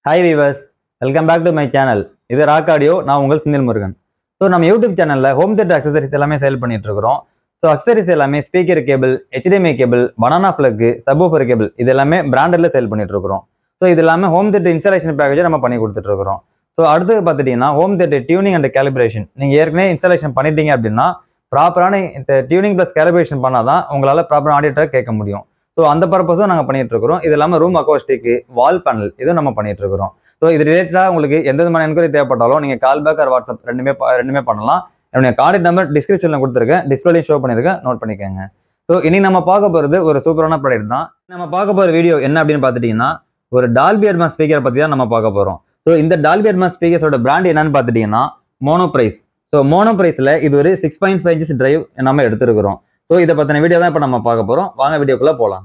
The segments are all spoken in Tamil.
Hi viewers, welcome back to my channel. இது ராக் ஆடியோ. நான் உங்கள் செந்தில் முருகன். ஸோ நம்ம யூடியூப் சேனல்ல ஹோம் தியேட்டர் அக்சசரிஸ் எல்லாமே சேல் பண்ணிட்டு இருக்கிறோம். ஸோ அக்சசரிஸ் எல்லாமே speaker cable, HDMI cable, banana plug, subwoofer cable இது எல்லாமே பிராண்டட்ல சேல் பண்ணிட்டு இருக்கிறோம். ஸோ இது எல்லாமே ஹோம் தியேட்டர் இன்ஸ்டாலேஷன் பேக்கேஜ் நம்ம பண்ணி கொடுத்துட்டு இருக்கிறோம். ஸோ அடுத்து பார்த்துட்டீங்கன்னா home theatre tuning and calibration. நீங்க ஏற்கனவே இன்ஸ்டாலேஷன் பண்ணிட்டீங்க அப்படின்னா ப்ராப்பரான டியூனிங் பிளஸ் கேலிபிரேஷன் பண்ணாதான் உங்களால ப்ராப்பர் ஆடியோ கேட்க முடியும். ஸோ அந்த பர்பஸும் நாங்கள் பண்ணிட்டு இருக்கிறோம். இது இல்லாமல் ரூம் அக்கோஸ்டிக், வால் பேனல் இதுவும் நம்ம பண்ணிட்டு இருக்கிறோம். ஸோ இது ரிலேட்டடாக உங்களுக்கு எந்த விதமான என்கொயரி தேவைப்பட்டாலும் நீங்கள் கால் பேக் ஆர் வாட்ஸ்அப் ரெண்டுமே பண்ணலாம். என்னுடைய கான்டாக்ட் நம்பர் டிஸ்கிரிப்ஷனில் கொடுத்துருக்கேன், டிஸ்பிளேலையும் ஷோ பண்ணியிருக்கேன், நோட் பண்ணிக்கோங்க. ஸோ இனி நம்ம பார்க்க போகிறது ஒரு சூப்பரான ப்ராடக்ட் தான். நம்ம பார்க்க போகிற வீடியோ என்ன அப்படின்னு பார்த்துட்டிங்கன்னா ஒரு டால்பி அட்மாஸ் ஸ்பீக்கரை பற்றி தான் நம்ம பார்க்க போகிறோம். ஸோ இந்த டால்பி அட்மாஸ் ஸ்பீக்கர்ஸோட பிராண்ட் என்னன்னு பார்த்துட்டிங்கன்னா மோனோப்ரைஸ். ஸோ மோனோப்ரைஸில் இது ஒரு 6.5 inch டிரைவ் நம்ம எடுத்துருக்கிறோம். ஸோ இதை பற்றின வீடியோ தான் இப்போ நம்ம பார்க்க போகிறோம். வாங்க வீடியோக்குள்ளே போகலாம்.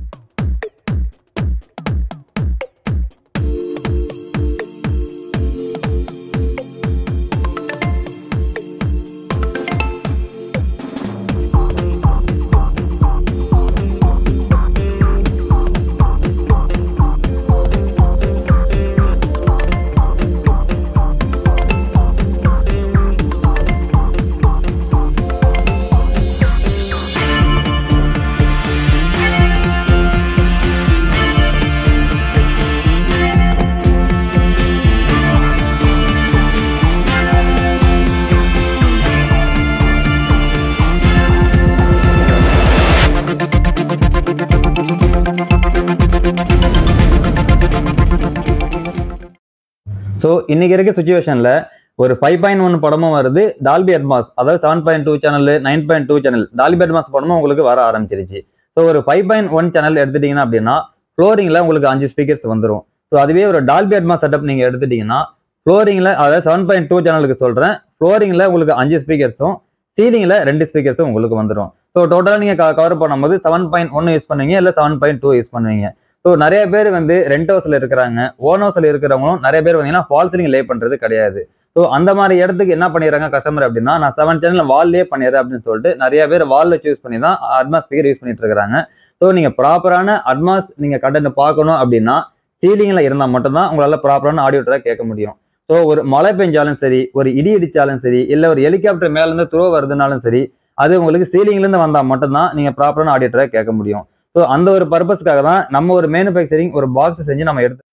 ஸோ இன்னைக்கு இருக்க சுச்சுவேஷனில் ஒரு 5.1 படமும் வருது டால்பி அட்மாஸ், அதாவது 7.2 சேனல், 9.2 சேனல் டால்பி அட்மாஸ் படமும் உங்களுக்கு வர ஆரம்பிச்சிருச்சு. ஸோ ஒரு 5.1 சேனல் எடுத்துட்டீங்கன்னா அப்படின்னா ஃப்ளோரிங்கில் உங்களுக்கு 5 ஸ்பீக்கர்ஸ் வந்துடும். ஸோ அதுவே ஒரு டால்பி அட்மாஸ் செட்டப் நீங்கள் எடுத்துட்டீங்கன்னா ஃப்ளோரிங்கில், அதாவது 7.2 சேனலுக்கு சொல்கிறேன், ஃப்ளோரிங்கில் உங்களுக்கு 5 ஸ்பீக்கர்ஸும் சீலிங்கில் 2 ஸ்பீக்கர்ஸும் உங்களுக்கு வந்துடும். ஸோ டோட்டலாக நீங்கள் கவர் பண்ணும்போது 7.1 யூஸ் பண்ணுவீங்க, இல்லை 7.2 யூஸ் பண்ணுவீங்க. ஸோ நிறைய பேர் ரெண்ட் ஹவுஸ்ல இருக்கிறாங்க, ஓன் ஹவுஸ்ல இருக்கிறவங்களும் நிறைய பேர் பார்த்தீங்கன்னா ஃபால் சீலிங் லே பண்றது கிடையாது. ஸோ அந்த மாதிரி இடத்துக்கு என்ன பண்ணிடுறாங்க கஸ்டமர் அப்படின்னா, நான் 7 சேனல் வால்லே பண்ணிடுறேன் அப்படின்னு சொல்லிட்டு நிறைய பேர் வால்ல சூஸ் பண்ணி தான் அட்மாஸ் ஸ்பீக்கர் யூஸ் பண்ணிட்டு இருக்காங்க. ஸோ நீங்க ப்ராப்பரான அட்மாஸ் நீங்க கண்டென்ட் பார்க்கணும் அப்படின்னா சீலிங்ல இருந்தால் மட்டும்தான் உங்களால ப்ராப்பரான ஆடியோ ட்ராக் கேட்க முடியும். ஸோ ஒரு மழை பெஞ்சாலும் சரி, ஒரு இடி இடிச்சாலும் சரி, இல்லை ஒரு ஹெலிகாப்டர் மேல இருந்து த்ரோ வருதுனாலும் சரி, அது உங்களுக்கு சீலிங்ல இருந்து வந்தால் மட்டும்தான் நீங்க ப்ராப்பரான ஆடியோ ட்ராக் கேட்க முடியும். ஸோ அந்த ஒரு பர்பஸ்க்காக தான் நம்ம ஒரு மேனுஃபேக்சரிங் ஒரு பாக்ஸ் செஞ்சு நம்ம எடுத்து.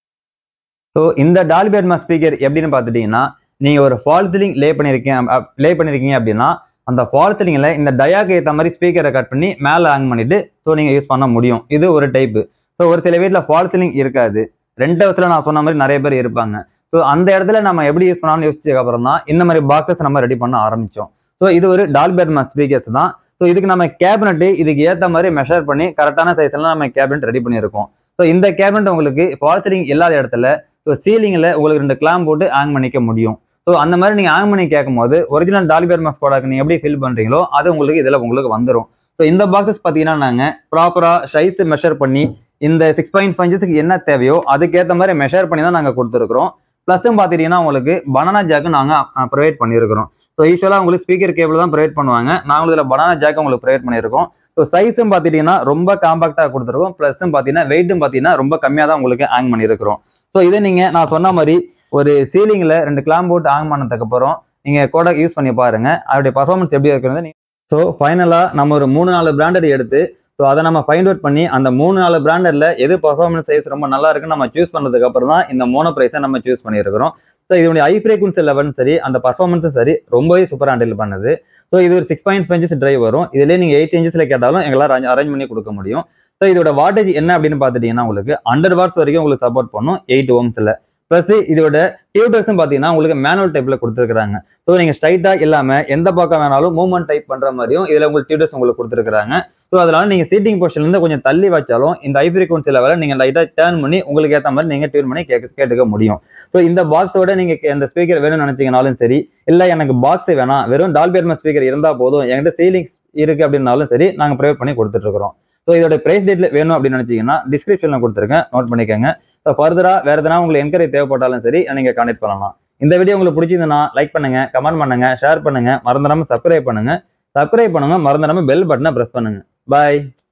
ஸோ இந்த டால்பி அட்மாஸ் ஸ்பீக்கர் எப்படின்னு பார்த்துட்டீங்கன்னா, நீங்க ஒரு ஃபால் சீலிங் லே பண்ணிருக்கீங்க அப்படின்னா அந்த ஃபால் சீலிங்ல இந்த டயாக்கு ஏற்ற மாதிரி ஸ்பீக்கரை கட் பண்ணி மேலே ஹேங் பண்ணிட்டு ஸோ நீங்க யூஸ் பண்ண முடியும். இது ஒரு டைப்பு. ஸோ ஒரு சில வீட்டில் ஃபால் சீலிங் இருக்காது, ரெண்ட் ஹவுஸ்ல நான் சொன்ன மாதிரி நிறைய பேர் இருப்பாங்க. ஸோ அந்த இடத்துல நம்ம எப்படி யூஸ் பண்ணாலும் யோசிச்சதுக்கு அப்புறம் தான் இந்த மாதிரி பாக்ஸஸ் நம்ம ரெடி பண்ண ஆரம்பிச்சோம். ஸோ இது ஒரு டால்பி அட்மாஸ் ஸ்பீக்கர்ஸ் தான். ஸோ இதுக்கு நம்ம கேபினெட் இதுக்கு ஏற்ற மாதிரி மெஷர் பண்ணி கரெக்டான சைஸ்லாம் நம்ம கேபினெட் ரெடி பண்ணியிருக்கோம். ஸோ இந்த கேபினெட் உங்களுக்கு ஃபால் சீலிங் இல்லாத இடத்துல ஸோ சீலிங்கில் உங்களுக்கு 2 கிளாம்ப் போட்டு ஹேங் பண்ணிக்க முடியும். ஸோ அந்த மாதிரி நீங்கள் ஹேங் பண்ணி கேட்கும் போது ஒரிஜினல் டால்பி அட்மாஸ் ப்ராடக்ட் நீங்கள் எப்படி ஃபீல் பண்ணுறீங்களோ அது உங்களுக்கு இதில் உங்களுக்கு வந்துடும். ஸோ இந்த பாக்ஸஸ் பார்த்தீங்கன்னா நாங்கள் ப்ராப்பராக சைஸ் மெஷர் பண்ணி இந்த 6.5 inches என்ன தேவையோ அதுக்கேற்ற மாதிரி மெஷர் பண்ணி தான் நாங்கள் கொடுத்துருக்குறோம். ப்ளஸும் பார்த்துட்டீங்கன்னா உங்களுக்கு பனானா ஜாக்கு நாங்கள் ப்ரொவைட் பண்ணியிருக்கிறோம். ஸோ யூஸ்வலாக உங்களுக்கு ஸ்பீக்கர் கேபிள் தான் ப்ரொவைட் பண்ணுவாங்க, நாங்கள் இதில் பனானா ஜாக் உங்களுக்கு ப்ரொவைட் பண்ணியிருக்கோம். ஸோ சைஸும் பார்த்துட்டீங்கன்னா ரொம்ப காம்பாக்டாக கொடுத்துருக்கோம், ப்ளஸும் பார்த்தீங்கன்னா வெயிட்டும் பார்த்தீங்கன்னா ரொம்ப கம்மியாக தான் உங்களுக்கு ஹேங் பண்ணியிருக்கிறோம். ஸோ இதை நீங்கள் நான் சொன்ன மாதிரி ஒரு சீலிங்கில் 2 கிளாம்ப் போட்டு ஹேங் பண்ணதுக்கப்புறம் நீங்கள் கோடாக் யூஸ் பண்ணி பாருங்க, அதோடைய பர்ஃபார்மன்ஸ் எப்படி இருக்கிறது. ஸோ ஃபைனலாக நம்ம ஒரு 3-4 பிராண்டட் எடுத்து ஸோ அதை நம்ம ஃபைண்ட் அவுட் பண்ணி அந்த 3-4 பிராண்டட்ல எது பர்ஃபார்மன்ஸ் சைஸ் ரொம்ப நல்லா இருக்குன்னு நம்ம சூஸ் பண்ணதுக்கு அப்புறம் தான் இந்த மோனோப்ரைஸை நம்ம சூஸ் பண்ணியிருக்கிறோம். ஸோ இதனுடைய ஹை ஃப்ரீக்வன்சி லெவலும் சரி, அந்த பர்ஃபார்மன்ஸும் சரி ரொம்பவே சூப்பராக ஹேண்டில் பண்ணுது. ஸோ இது ஒரு 6.5 inches டிரைவ் வரும். இதுலேயே நீங்கள் 8 inches கேட்டாலும் எங்களால் அரேஞ்ச் பண்ணி கொடுக்க முடியும். ஸோ இதோட வாட்டேஜ் என்ன அப்படின்னு பார்த்துட்டீங்கன்னா உங்களுக்கு 100 watts வரைக்கும் உங்களுக்கு சப்போர்ட் பண்ணும் 8 ohmsல. ப்ளஸ் இதோட டியூட்டர்ஸும் பார்த்தீங்கன்னா உங்களுக்கு மேனுவல் டைப்ல கொடுத்துருக்காங்க. ஸோ நீங்கள் ஸ்ட்ரைட்டாக இல்லாமல் எந்த பக்கம் வேணாலும் மூவ்மெண்ட் டைப் பண்ணுற மாதிரியும் இதில் உங்களுக்கு டியூட்டர்ஸ் உங்களுக்கு கொடுத்துருக்காங்க. ஸோ அதனால நீங்கள் சீட்டிங் பொசிஷன்லேருந்து கொஞ்சம் தள்ளி வச்சாலும் இந்த ஹை ஃப்ரீக்வன்சி லெவலில் நீங்கள் லைட்டாக டேர்ன் பண்ணி உங்களுக்கு ஏற்ற மாதிரி நீங்கள் டியூன் பண்ணி கேட்டுக்க முடியும். ஸோ இந்த பாக்ஸோட நீங்கள் இந்த ஸ்பீக்கர் வேணும்னு நினைச்சீங்கனாலும் சரி, இல்லை எனக்கு பாக்ஸ் வேணாம் வெறும் டால்பி அட்மாஸ் ஸ்பீக்கர் இருந்தால் போதும் என்கிட்ட சீலிங் இருக்கு அப்படின்னாலும் சரி நாங்கள் ப்ரொவைட் பண்ணி கொடுத்துட்டு இருக்கிறோம். ஸோ இதோட பிரைஸ் டேட்ல வேணும் அப்படின்னு நினைச்சீங்கன்னா டிஸ்கிரிப்ஷனில் கொடுத்துருக்கேன், நோட் பண்ணிக்கோங்க. ஸோ ஃபர்தராக வேறு எதனா உங்களுக்கு என்கொயரி தேவைப்பட்டாலும் சரி நீங்கள் கான்டெக்ட் பண்ணலாம். இந்த வீடியோ உங்களுக்கு பிடிச்சிருந்ததுன்னா லைக் பண்ணுங்க, கமெண்ட் பண்ணுங்க, ஷேர் பண்ணுங்க, மறந்துடாம சப்ஸ்கிரைப் பண்ணுங்க, மறந்துடாம பெல் பட்டனை பிரஸ் பண்ணுங்க. பாய்.